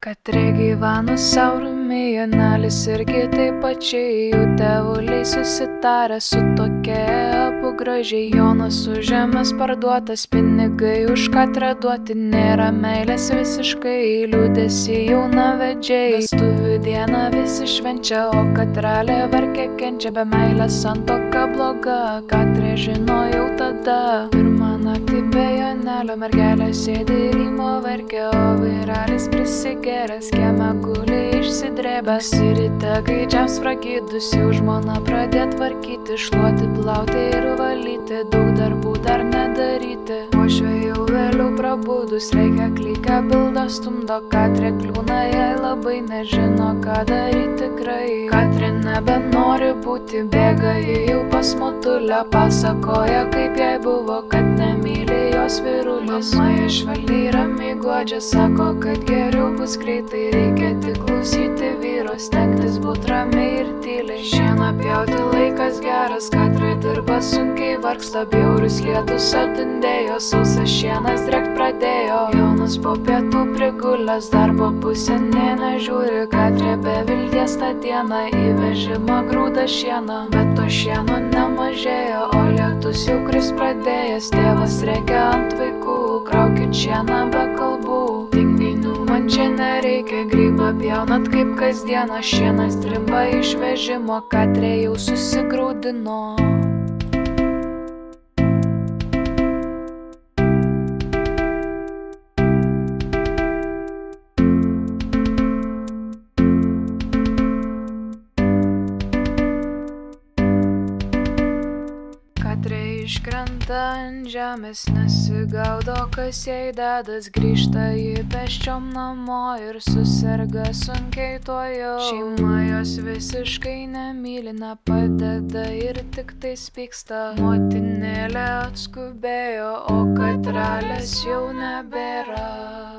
Katrė gyveno sau ramiai, Jonelis irgi taip pačiai, jų tėvuliai susitarė su tokia abu gražiai. Jonas už žemės parduotas, pinigai už Katrę duoti, nėra meilės visiškai, liūdėsi jaunavedžiai. Vestuvių dieną visi švenčia, o Katrelė vargė kenčia, be meilės santuoka bloga, Katrė žino jau tada. Pirmą naktį be Jonelio mergelė sėdi ir rymo verkia, o vyrelis prisigėręs kieme guli išsidrėbęs. Ir ryte gaidžiams pragydus jau žmona pradėt tvarkyti, šluoti, plauti ir valyti, daug darbų dar nedaryti. Uošvė jau vėliau prabudus, reikia klykę bildą stumdo, Katrė kliūna, jai labai nežino ką daryti tikrai. Katrė nebenori būti, bėga ji jau pas motulę, pasakoja kaip jai buvo, kad nemyli jos vyrulis. Mama ją švelniai ramiai guodžia, sako, kad geriau bus greitai, reikia tik klausyti vyro, stengtis būt ramiai ir tyliai. Šieną pjauti laikas geras, Katrė dirba sunkiai, vargsta, bjaurus lietus atindėjo, sausas šienas drėkt pradėjo. Jonas po pietų prigulęs, darbo pusę nė nežiūri, Katrė be vilties tą dieną į vežimą grūda šieną, bet to šieno nemažėjo, o lietus jau kris pradėjęs. Tėvas rėkia ant vaikų, kraukit šieną be kalbų, tinginių man čia nereikia, grybą pjaunat kaip kasdieną, šienas drimba iš vežimo, Katrė jau susigraudino. Katrė iškrenta ant žemės, nesigaudo, kas jai dedas, grįžta ji pėsčiom namo ir suserga sunkiai tuojau. Šeima jos visiškai nemyli, nepadeda ir tik tais pyksta. Motinėlė atskubėjo, o Katrelės jau nebėra.